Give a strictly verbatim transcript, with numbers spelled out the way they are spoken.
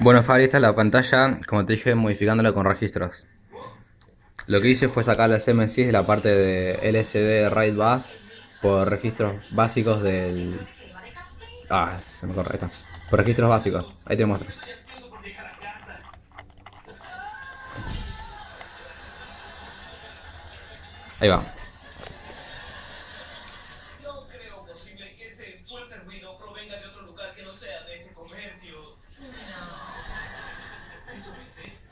Bueno, Fabri, esta es la pantalla, como te dije, modificándola con registros. Lo que hice fue sacar las M S I de la parte de L S D RAID bus por registros básicos del... Ah, se me corre, ahí está. Por registros básicos, ahí te muestro. Ahí va. No creo posible que ese fuerte ruido provenga de otro lugar que no sea de este comercio. No. Eso pensé.